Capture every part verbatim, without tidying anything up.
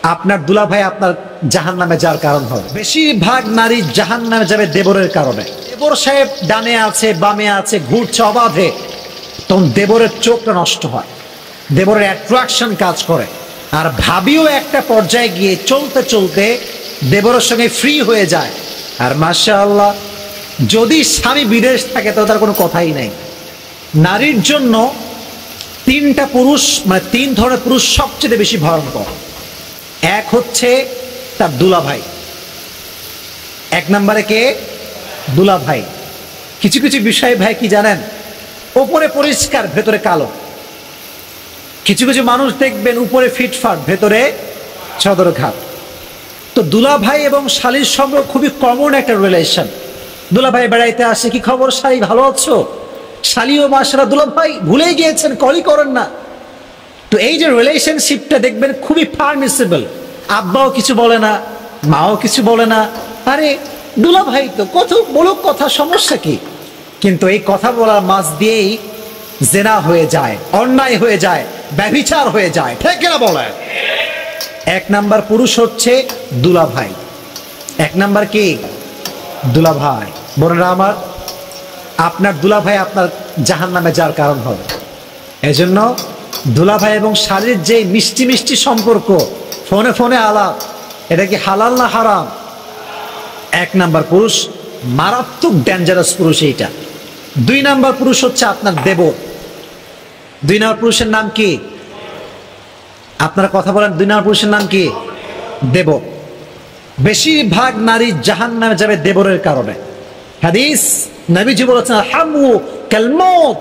আপনার দুলাভাই আপনার জাহান্নামে যাওয়ার কারণ হবে। বেশিরভাগ নারী জাহান্নামে যাবে দেবরের কারণে। দেবর সাহেব ডানে আছে বামে আছে ঘুরছে অবাধে, তখন দেবরের চোখটা নষ্ট হয়, দেবরের অ্যাট্রাকশন কাজ করে। আর ভাবিও একটা পর্যায়ে গিয়ে চলতে চলতে দেবরের সঙ্গে ফ্রি হয়ে যায়। আর মাশাআল্লাহ যদি স্বামী বিদেশ থাকে তো তার কোনো কথাই নাই। নারীর জন্য তিনটা পুরুষ মানে তিন ধরনের পুরুষ সবচেয়ে বেশি ভয়ঙ্কর। এক হচ্ছে তার দুলাভাই। এক নম্বরে কে? দুলাভাই। কিছু কিছু বিষয় ভাই কি জানেন, উপরে পরিষ্কার ভেতরে কালো। কিছু কিছু মানুষ দেখবেন উপরে ফিটফাট ভেতরে সদরঘাট। তো দুলাভাই এবং শালীর সঙ্গে খুবই কমন একটা রিলেশন। দুলাভাই বেড়াইতে আসে, কি খবর শালী, ভালো আছো? শালীও মাশাআল্লাহ দুলাভাই ভুলেই গিয়েছেন, কলই করেন না। তো এই যে রিলেশনশিপটা দেখবেন খুবই পারমিসিবল। আব্বাও কিছু বলে না, মাও কিছু বলে না, আরে দুলাভাই তো কত বলুক কথা, সমস্যা কি? কিন্তু এই কথা বলার মাঝ দিয়েই জেনা হয়ে যায়, অন্যায় হয়ে যায়, ব্যভিচার হয়ে যায়, ঠিক কিনা বলেন? এক নাম্বার পুরুষ হচ্ছে দুলাভাই। এক নাম্বার কি? দুলাভাই। বোনেরা আমার, আপনার দুলাভাই আপনার জাহান্নামে যাওয়ার কারণ হবে। এজন্য দুলাভাই এবং শালীর যে মিষ্টি মিষ্টি সম্পর্ক, ফোনে ফোনে আলাপ, এটা কি হালাল না হারাম? এক নাম্বার পুরুষ মারাত্মক ডেঞ্জারাস পুরুষ এইটা। দুই নাম্বার পুরুষ হচ্ছে আপনার দেবর। দুই নাম্বার পুরুষের নাম কি? আপনারা কথা বলেন, দুই নাম্বার পুরুষের নাম কি? দেবর। বেশিরভাগ নারী জাহান্নামে যাবে দেবরের কারণে। হাদিস নবীজি বলেছেন হামু কাল মউত,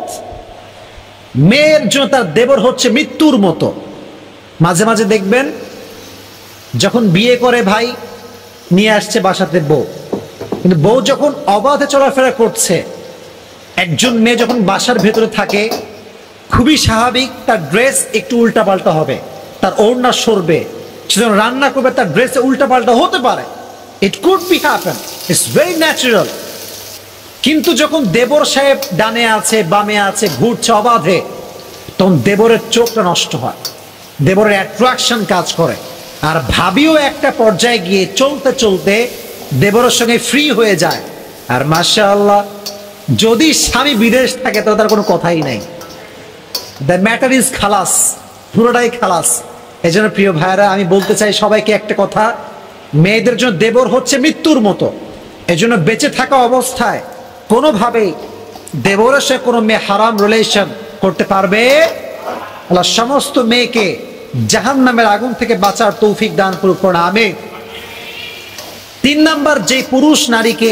মেয়ের জন্য তার দেবর হচ্ছে মৃত্যুর মতো। মাঝে মাঝে দেখবেন যখন বিয়ে করে ভাই নিয়ে আসছে বাসাতে বউ, কিন্তু বউ যখন অবাধে চলাফেরা করছে, একজন মেয়ে যখন বাসার ভেতরে থাকে খুবই স্বাভাবিক তার ড্রেস একটু উল্টাপাল্টা হবে, তার ওড়না সরবে, সে যখন রান্না করবে তার ড্রেসে উল্টাপাল্টা হতে পারে। It could be happen, it's very natural. কিন্তু যখন দেবর সাহেব ডানে আছে বামে আছে ঘুরছে অবাধে, তখন দেবরের চোখটা নষ্ট হয়, দেবরের অ্যাট্রাকশন কাজ করে। আর ভাবিও একটা পর্যায়ে গিয়ে চলতে চলতে দেবরের সঙ্গে ফ্রি হয়ে যায়। আর মাশাআল্লাহ যদি স্বামী বিদেশ থাকে তো তার কোনো কথাই নাই। দ্য ম্যাটার ইজ খালাস, পুরোটাই খালাস। এই জন্য প্রিয় ভাইয়েরা আমি বলতে চাই সবাইকে একটা কথা, মেয়েদের জন্য দেবর হচ্ছে মৃত্যুর মতো। এই জন্য বেঁচে থাকা অবস্থায় কোনোভাবেই দেবরের সাথে কোনো মেয়ে হারাম রিলেশন করতে পারবে। আল্লাহ সমস্ত মেয়েকে জাহান্নামের আগুন থেকে বাঁচার তৌফিক দান করুক, আমিন। তিন নাম্বার যে পুরুষ নারীকে,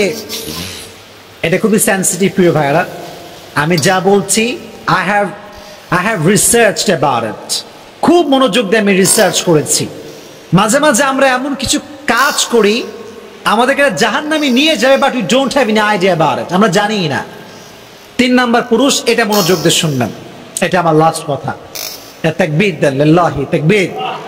এটা খুবই সেন্সিটিভ প্রিয় ভাইয়েরা, আমি যা বলছি I have I have researched about it, খুব মনোযোগ দিয়ে আমি রিসার্চ করেছি। মাঝে মাঝে আমরা এমন কিছু কাজ করি আমাদেরকে জাহান্নামে নিয়ে যাবে, but we don't have any idea about it, আমরা জানি না। তিন নাম্বার পুরুষ, এটা মনোযোগ দিয়ে শুনবেন, এটা আমার লাস্ট কথা। তাকবীর দেন, লিল্লাহি তাকবীর।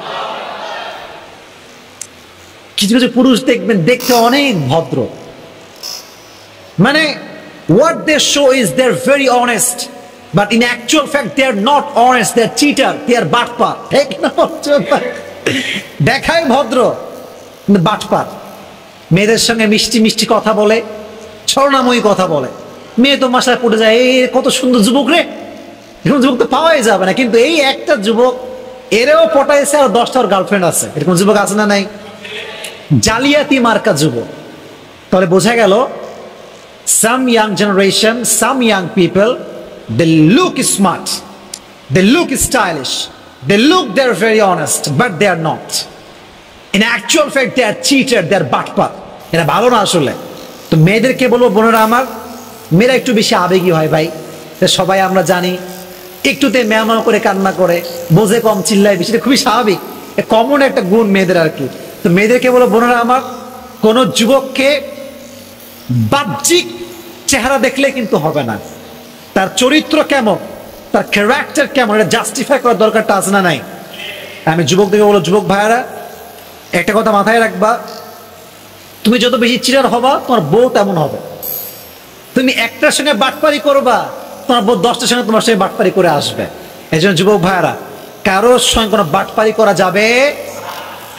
কিছু কিছু পুরুষ দেখবেন দেখতে অনেক ভদ্র, মানে what they show is they're very honest, but in actual fact they are not honest, they are cheater, they are বাটপার, ঠিক না? দেখায় ভদ্র কিন্তু বাটপার। মেয়েদের সঙ্গে মিষ্টি মিষ্টি কথা বলে, ছলনাময়ী কথা বলে, মেয়ে তো মাসায় পড়ে যায়, এই কত সুন্দর যুবক রে, এরকম যুবক তো পাওয়াই যাবে না। কিন্তু এই একটা যুবক এরেও পটাইছে আর দশটার গার্লফ্রেন্ড আছে, এরকম যুবক আছে না নাই? জালিয়াতি মার্কা যুবক। তাহলে বোঝা গেল some young generation, some young people, they look smart, they look stylish, they look they're very honest, but they are not. In actual fact they are cheated, they are বাটপার। এটা ভালো না আসলে। তো মেয়েদেরকে বলবো, বোনেরা আমার, মেয়েরা একটু বেশি আবেগী হয় ভাই, সবাই আমরা জানি। একটুতে ম্যাও করে কান্না করে, বোঝে কম, চিল্লায় বেশি, খুবই স্বাভাবিক, কমন একটা গুণ মেয়েদের আর কি। তো মেয়েদেরকে বলো, বোনেরা আমার, কোন যুবককে বাহ্যিক চেহারা দেখলে কিন্তু হবে না, তার চরিত্র কেমন, তার ক্যারেক্টার কেমন, এটা জাস্টিফাই করার দরকারটা আছে না নাই? আমি যুবকদেরকে বলো, যুবক ভাইয়ারা একটা কথা মাথায় রাখবা, তুমি যত বেশি চিটার হবা তোমার বউ তেমন হবে। তুমি একটার সঙ্গে বাটপারি করবা, তোমার বউ দশটার সঙ্গে তোমার সঙ্গে বাটপারি করে আসবে। এই জন্য যুবক ভাইয়ারা, কারোর সঙ্গে কোনো বাটপারি করা যাবে,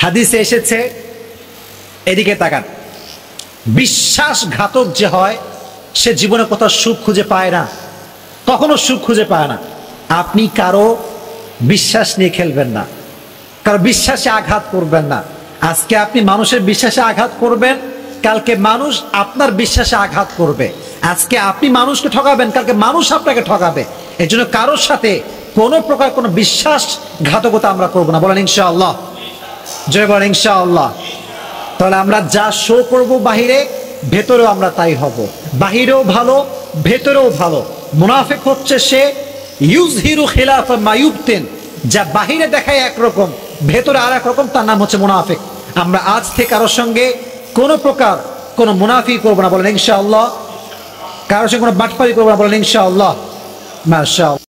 হাদিসে এসেছে, এদিকে তাকান, বিশ্বাসঘাতক যে হয় সে জীবনে কোথাও সুখ খুঁজে পায় না, কখনো সুখ খুঁজে পায় না। আপনি কারো বিশ্বাস নিয়ে খেলবেন না, কারো বিশ্বাসে আঘাত করবেন না। আজকে আপনি মানুষের বিশ্বাসে আঘাত করবেন, কালকে মানুষ আপনার বিশ্বাসে আঘাত করবে। আজকে আপনি মানুষকে ঠকাবেন, কালকে মানুষ আপনাকে ঠকাবে। এই জন্য কারোর সাথে কোনো প্রকার কোনো বিশ্বাসঘাতকতা আমরা করবো না। বলেন ইনশাআল্লাহ, জয় বলেন ইনশাআল্লাহ। তাহলে আমরা যা শো করব বাহিরে, ভেতরেও আমরা তাই হব। বাহিরেও ভালো, ভেতরেও ভালো। মুনাফিক হচ্ছে সে ইউজহিরু খিলাফ মা ইউবতিন, যা বাহিরে দেখায় একরকম, ভেতরে আর এক রকম, তার নাম হচ্ছে মুনাফিক। আমরা আজ থেকে কারোর সঙ্গে কোনো প্রকার কোনো মুনাফিক করবো না। বলেন ইনশাআল্লাহ। কারোর সঙ্গে কোনো বাটপারি করবো না। বলেন ইনশাআল্লাহ। মাশাআল্লাহ।